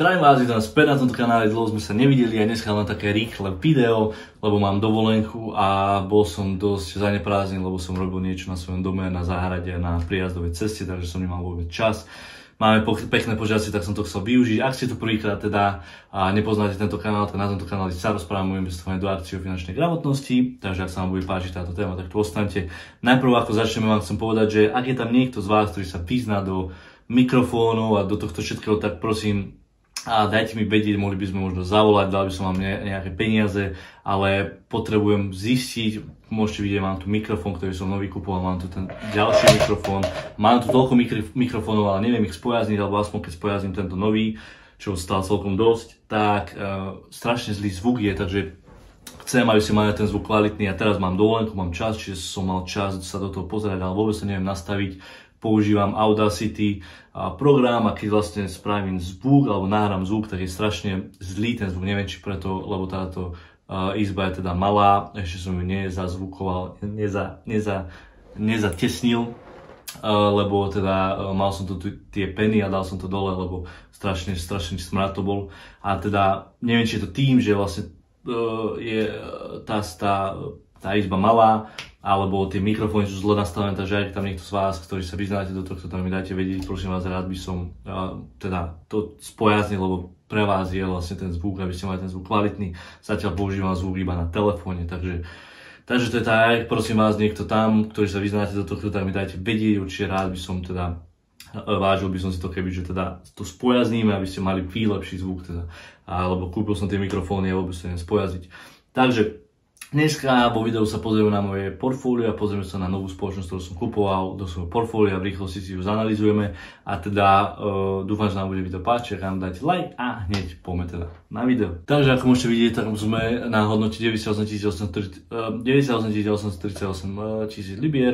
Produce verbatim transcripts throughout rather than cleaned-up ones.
Zdravím vás, vítam späť na tomto kanále, dlho sme sa nevideli a dneska len také rýchle video, lebo mám dovolenku a bol som dosť zaneprázdnený, lebo som robil niečo na svojom dome, na záhrade, na prijazdovej ceste, takže som nemal vôbec čas. Máme pekné počasie, tak som to chcel využiť. Ak ste tu prvýkrát teda a nepoznáte tento kanál, tak na tomto kanáli sa rozprávam o investovanie do akcií o finančnej gramotnosti, takže ak sa vám bude páčiť táto téma, tak tu ostaňte. Najprv ako začneme, vám chcem povedať, že ak je tam niekto z vás, ktorý sa vyzná do mikrofónov a do tohto všetkého, tak prosím, a dajte mi vedieť, mohli by sme možno zavolať, dal by som vám nejaké peniaze, ale potrebujem zistiť, môžete vidieť, mám tu mikrofón, ktorý som nový kupoval, mám tu ten ďalší mikrofón, mám tu toľko mikrofónov, ale neviem ich spojazniť, alebo aspoň keď spojazním tento nový, čo stal celkom dosť, tak uh, strašne zlý zvuk je, takže chcem, aby ste mali ten zvuk kvalitný a teraz mám dovolenku, mám čas, čiže som mal čas sa do toho pozerať, ale vôbec sa neviem nastaviť. Používam Audacity a program a keď vlastne spravím zvuk alebo nahrám zvuk, tak je strašne zlý ten zvuk, neviem či preto, lebo táto uh, izba je teda malá, ešte som ju nezazvukoval, neza, neza, nezatesnil, uh, lebo teda uh, mal som tu tie peny a dal som to dole, lebo strašne, strašne smrad to bol a teda neviem či je to tým, že vlastne uh, je tá, tá, tá izba malá, alebo tie mikrofóny sú zle nastavené, takže ak tam niekto z vás, ktorí sa vyznáte do tohto, tak mi dajte vedieť, prosím vás, rád by som uh, teda to spojaznil, lebo pre vás je vlastne ten zvuk, aby ste mali ten zvuk kvalitný. Zatiaľ používam zvuk iba na telefóne, takže, takže to je tak, prosím vás, niekto tam, ktorí sa vyznáte do tohto, tak mi dajte vedieť, určite rád by som teda, uh, vážil by som si to, keby, že teda to spojazníme, aby ste mali lepší zvuk teda, alebo kúpil som tie mikrofóny a vôbec sa neviem spojazniť. Takže dneska vo videu sa pozrieme na moje portfólio a pozrieme sa na novú spoločnosť, ktorú som kupoval do svojho portfólia, v rýchlosti si ju zanalizujeme a teda uh, dúfam, že nám bude video páčiť, ak nám dáte like a hneď poďme teda na video. Takže ako môžete vidieť, tak sme na hodnote deväťdesiatosem tisíc osemsto tridsaťosem tisíc libier.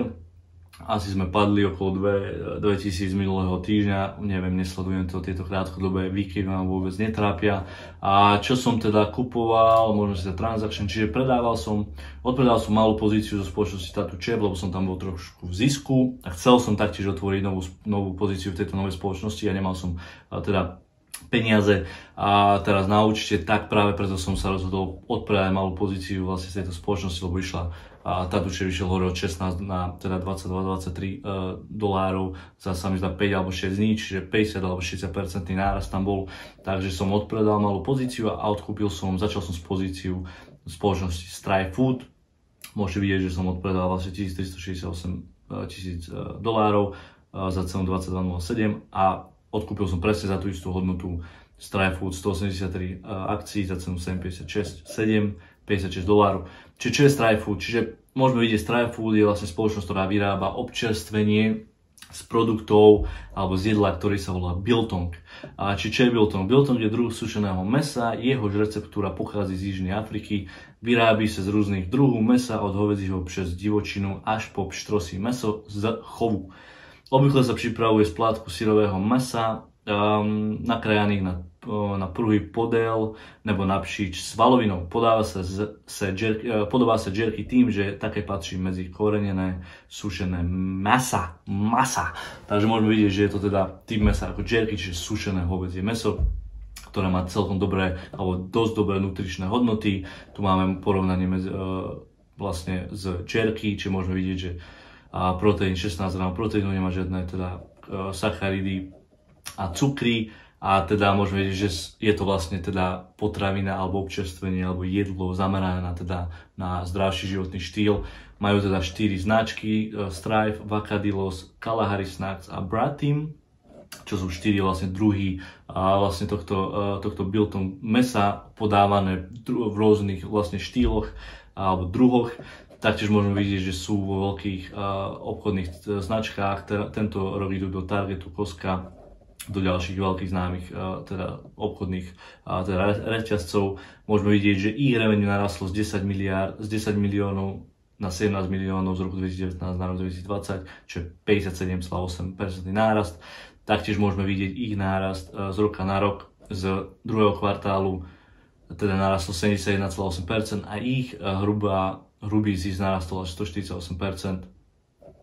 Asi sme padli okolo dvetisíc minulého týždňa, neviem, nesledujem to, tieto krátkodobé výkyvy ma vôbec netrápia. A čo som teda kupoval, možno si za transaction, čiže predával som, odpredal som malú pozíciu zo spoločnosti Tattoo Chef, lebo som tam bol trošku v zisku a chcel som taktiež otvoriť novú, novú pozíciu v tejto novej spoločnosti a nemal som teda peniaze a teraz na účte, tak práve preto som sa rozhodol odpredať malú pozíciu vlastne z tejto spoločnosti, lebo išla a Tattoo Chef vyšiel hore od šestnásť na teda dvadsaťdva dvadsaťtri uh, dolárov za sa mi zdá päť alebo šesť dní, čiže päťdesiat alebo šesťdesiat percent nárast tam bol, takže som odpredal malú pozíciu a odkúpil som, začal som s pozíciu spoločnosti Strive Food. Môžete vidieť, že som odpredal vlastne tisíctristošesťdesiatosem tisíc dolárov uh, za cenu dvadsaťdva nula sedem a odkúpil som presne za tú istú hodnotu Strive Food stoosemdesiattri uh, akcií za cenu sedem päťdesiatšesť sedem päťdesiatšesť dolárov. Čiže čo je Strive Food? Čiže môžeme vidieť, Strive Food je vlastne spoločnosť, ktorá vyrába občerstvenie z produktov alebo z jedla, ktorý sa volá biltong. A či čo je biltong? Biltong je druh sušeného mesa, jehož receptúra pochádza z Južnej Afriky, vyrábi sa z rôznych druhov mesa od hovädzieho přes divočinu až po pštrosí meso z chovu. Obvykle sa pripravuje z plátku syrového mesa, um, nakrájaných na na pruhy podél nebo napříč svalovinou. Podáva sa, z, sa jerky, podobá sa jerky tým, že také patrí medzi korenené sušené masa. Masa. Takže môžeme vidieť, že je to teda typ mesa ako jerky, čiže sušené hovädzie meso, ktoré má celkom dobré alebo dosť dobré nutričné hodnoty. Tu máme porovnanie medzi, uh, vlastne z jerky, čiže môžeme vidieť, že uh, proteín šestnásť gramov proteínu, nemá žiadne teda uh, sacharidy a cukry. A teda môžeme vidieť, že je to vlastne teda potravina alebo občerstvenie alebo jedlo zamerané na, teda, na zdravší životný štýl. Majú teda štyri značky, Strive, Vacadillos, Kalahari Snacks a Bratim, čo sú štyri vlastne druhy a vlastne tohto, tohto biltong mesa podávané v rôznych vlastne štýloch alebo druhoch. Taktiež môžeme vidieť, že sú vo veľkých obchodných značkách, tento rok idú do Targetu, Costca, do ďalších veľkých známych teda obchodných teda reťazcov. Môžeme vidieť, že ich revenue narastlo z desať miliárd, z desať miliónov na sedemnásť miliónov z roku dvetisícdevätnásť na rok dvetisícdvadsať, čo je päťdesiatsedem celá osem percent nárast. Taktiež môžeme vidieť ich nárast z roka na rok z druhého kvartálu, teda narastlo sedemdesiatjeden celá osem percent a ich hrubá, hrubý zisk narastol až stoštyridsaťosem percent.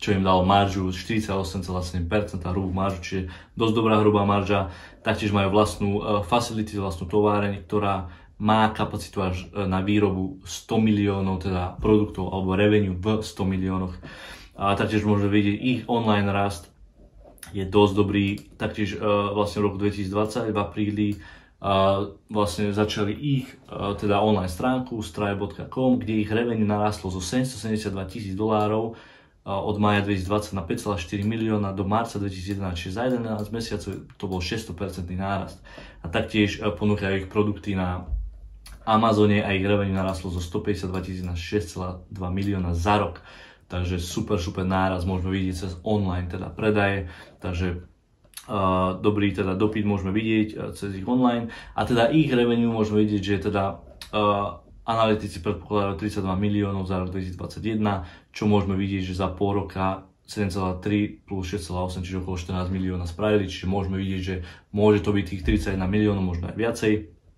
čo im dalo maržu štyridsaťosem celá sedem percent hrubú maržu, čiže dosť dobrá hrubá marža. Taktiež majú vlastnú uh, facility, vlastnú továreň, ktorá má kapacitu až na výrobu sto miliónov teda produktov alebo revenue v sto miliónoch. A taktiež môžeme vidieť ich online rast je dosť dobrý. Taktiež uh, vlastne v roku dvetisícdvadsať v apríli uh, vlastne začali ich uh, teda online stránku stripe bodka com, kde ich revenue narastlo zo sedemstosedemdesiatdva tisíc dolárov od mája dvetisícdvadsať na päť celá štyri milióna do marca dvetisícjedenásť, čiže za jedenásť mesiacov to bol šesťsto percent nárast. A taktiež ponúkajú ich produkty na Amazone a ich revenue narastlo zo stopäťdesiatdva tisíc na šesť celá dva milióna za rok. Takže super, super nárast môžeme vidieť cez online teda predaje. Takže uh, dobrý teda dopyt môžeme vidieť uh, cez ich online. A teda ich revenue môžeme vidieť, že teda uh, analytici predpokladajú tridsaťdva miliónov za rok dvetisícdvadsaťjeden, čo môžeme vidieť, že za pol roka sedem celá tri plus šesť celá osem, čiže okolo štrnásť milióna spravili, čiže môžeme vidieť, že môže to byť tých tridsaťjeden miliónov, možno aj viacej.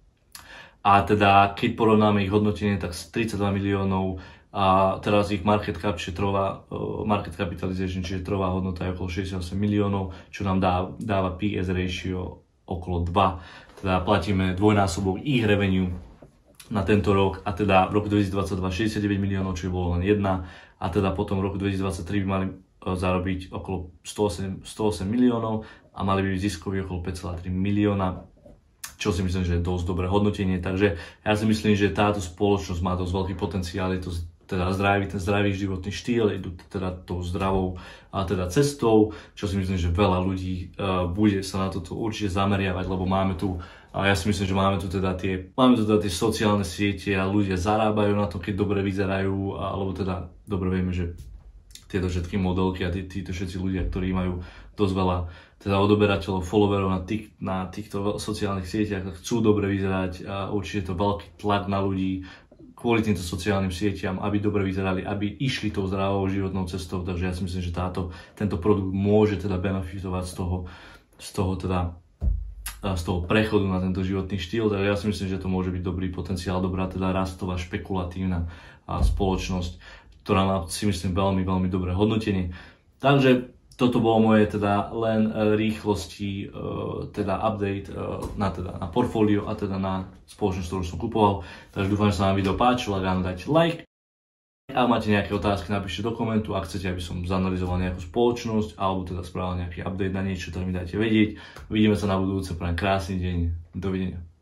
A teda keď porovnáme ich hodnotenie, tak z tridsaťdva miliónov a teraz ich market cap, čiže trhová, market capitalization, čiže trhová hodnota je okolo šesťdesiatosem miliónov, čo nám dá, dáva P S ratio okolo dva. Teda platíme dvojnásobok ich revenue na tento rok a teda v roku dvetisícdvadsaťdva šesťdesiatdeväť miliónov, čo bolo len jedna a teda potom v roku dvetisícdvadsaťtri by mali zarobiť okolo sto osem miliónov a mali by byť ziskoví okolo päť celá tri milióna, čo si myslím, že je dosť dobré hodnotenie. Takže ja si myslím, že táto spoločnosť má dosť veľký potenciál, je to teda zdravý, ten zdravý životný štýl, idú teda tou zdravou a teda cestou, čo si myslím, že veľa ľudí uh, bude sa na toto určite zameriavať, lebo máme tu a ja si myslím, že máme tu teda tie, máme tu teda tie sociálne siete a ľudia zarábajú na to, keď dobre vyzerajú, alebo teda dobre vieme, že tieto všetky modelky a tí, títo všetci ľudia, ktorí majú dosť veľa teda odoberateľov, followerov na, tých, na týchto sociálnych sieťach, chcú dobre vyzerať a určite to veľký tlak na ľudí kvôli týmto sociálnym sieťam, aby dobre vyzerali, aby išli tou zdravou životnou cestou, takže ja si myslím, že táto, tento produkt môže teda benefitovať z toho, z toho teda z toho prechodu na tento životný štýl, takže ja si myslím, že to môže byť dobrý potenciál, dobrá teda rastová, špekulatívna spoločnosť, ktorá má si myslím veľmi, veľmi dobré hodnotenie. Takže toto bolo moje teda len rýchlosti, teda update na, teda na portfólio a teda na spoločnosť, ktorú som kupoval. Takže dúfam, že sa vám video páčilo, ak vám dajte like. Ak máte nejaké otázky, napíšte do komentu. Ak chcete, aby som zanalizoval nejakú spoločnosť alebo teda spravil nejaký update na niečo, tak mi dajte vedieť. Vidíme sa na budúce, prajem krásny deň. Dovidenia.